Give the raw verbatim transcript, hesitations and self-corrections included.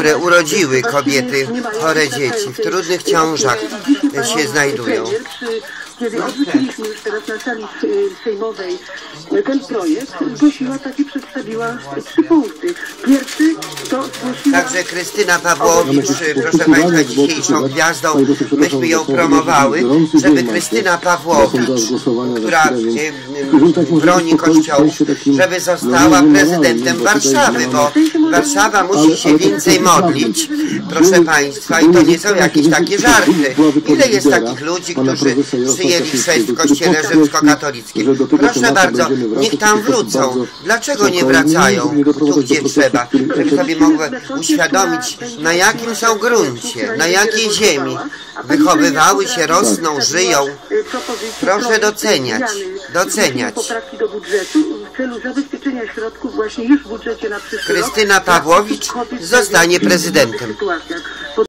które urodziły kobiety chore dzieci, w trudnych ciążach się znajdują. Kiedy odrzuciliśmy już teraz na sali sejmowej ten projekt, zgłosiła tak i przedstawiła trzy punkty. Pierwszy to zgłosiła... Także Krystyna Pawłowicz, proszę Państwa, dzisiejszą gwiazdą, myśmy ją promowały, żeby Krystyna Pawłowicz, która broni kościołów, żeby została prezydentem Warszawy, bo Warszawa musi się więcej modlić, proszę Państwa, i to nie są jakieś takie żarty. Ile jest takich ludzi, którzy przyjęli chrzest w kościele rzymskokatolickim? Proszę bardzo, niech tam wrócą. Dlaczego nie wracają tu, gdzie trzeba? Żeby sobie mogły uświadomić, na jakim są gruncie, na jakiej ziemi wychowywały się, rosną, żyją. Proszę doceniać, doceniać. Poprawki do budżetu w celu zabezpieczenia środków właśnie już w budżecie na przyszły rok. Krystyna Pawłowicz zostanie prezydentem.